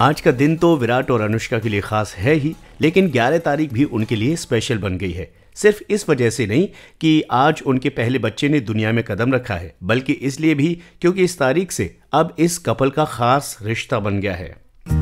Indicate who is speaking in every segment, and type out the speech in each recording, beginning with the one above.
Speaker 1: आज का दिन तो विराट और अनुष्का के लिए खास है ही, लेकिन 11 तारीख भी उनके लिए स्पेशल बन गई है। सिर्फ इस वजह से नहीं कि आज उनके पहले बच्चे ने दुनिया में कदम रखा है, बल्कि इसलिए भी क्योंकि इस तारीख से अब इस कपल का खास रिश्ता बन गया है।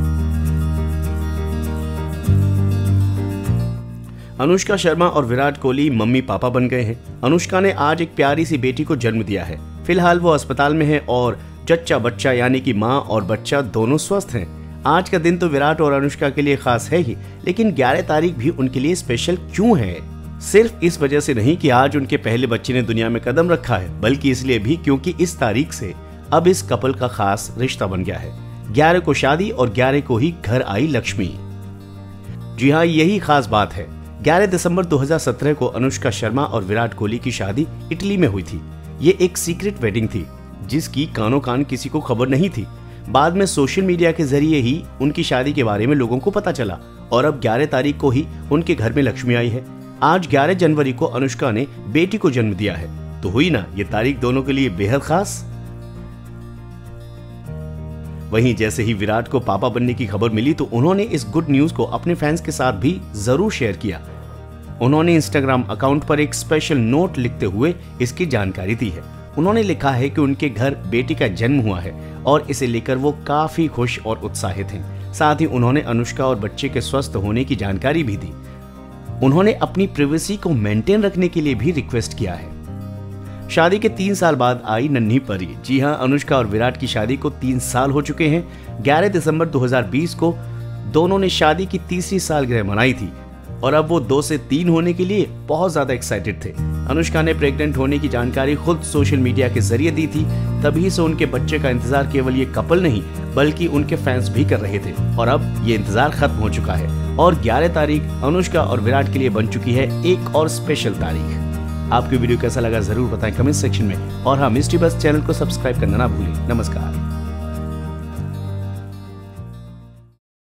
Speaker 1: अनुष्का शर्मा और विराट कोहली मम्मी पापा बन गए हैं। अनुष्का ने आज एक प्यारी सी बेटी को जन्म दिया है। फिलहाल वो अस्पताल में है और जच्चा बच्चा यानी कि माँ और बच्चा दोनों स्वस्थ हैं। आज का दिन तो विराट और अनुष्का के लिए खास है ही, लेकिन 11 तारीख भी उनके लिए स्पेशल क्यों है? सिर्फ इस वजह से नहीं कि आज उनके पहले बच्चे ने दुनिया में कदम रखा है, बल्कि इसलिए भी क्योंकि इस तारीख से अब इस कपल का खास रिश्ता बन गया है। 11 को शादी और 11 को ही घर आई लक्ष्मी। जी हाँ, यही खास बात है। 11 दिसंबर 2017 को अनुष्का शर्मा और विराट कोहली की शादी इटली में हुई थी। ये एक सीक्रेट वेडिंग थी, जिसकी कानों कान किसी को खबर नहीं थी। बाद में सोशल मीडिया के जरिए ही उनकी शादी के बारे में लोगों को पता चला और अब 11 तारीख को ही उनके घर में लक्ष्मी आई है। आज 11 जनवरी को अनुष्का ने बेटी को जन्म दिया है, तो हुई ना ये तारीख दोनों के लिए बेहद खास। वहीं जैसे ही विराट को पापा बनने की खबर मिली तो उन्होंने इस गुड न्यूज को अपने फैंस के साथ भी जरूर शेयर किया। उन्होंने इंस्टाग्राम अकाउंट पर एक स्पेशल नोट लिखते हुए इसकी जानकारी दी है। उन्होंने लिखा है कि उनके घर बेटी का जन्म हुआ है और इसे लेकर वो काफी खुश और उत्साहित हैं। साथ ही उन्होंने अनुष्का और बच्चे के स्वस्थ होने की जानकारी भी दी। उन्होंने अपनी प्राइवेसी को मेंटेन रखने के लिए भी रिक्वेस्ट किया है। शादी के 3 साल बाद आई नन्ही परी। जी हाँ, अनुष्का और विराट की शादी को 3 साल हो चुके हैं। 11 दिसंबर 2020 को दोनों ने शादी की 3री सालगिरह मनाई थी और अब वो 2 से 3 होने के लिए बहुत ज्यादा एक्साइटेड थे। अनुष्का ने प्रेग्नेंट होने की जानकारी खुद सोशल मीडिया के जरिए दी थी। तभी से उनके बच्चे का इंतजार केवल ये कपल नहीं बल्कि उनके फैंस भी कर रहे थे और अब ये इंतजार खत्म हो चुका है और 11 तारीख अनुष्का और विराट के लिए बन चुकी है एक और स्पेशल तारीख। आपको वीडियो कैसा लगा जरूर बताएं कमेंट सेक्शन में और हाँ, मिस्ट्री बस चैनल को सब्सक्राइब करना ना भूलें। नमस्कार।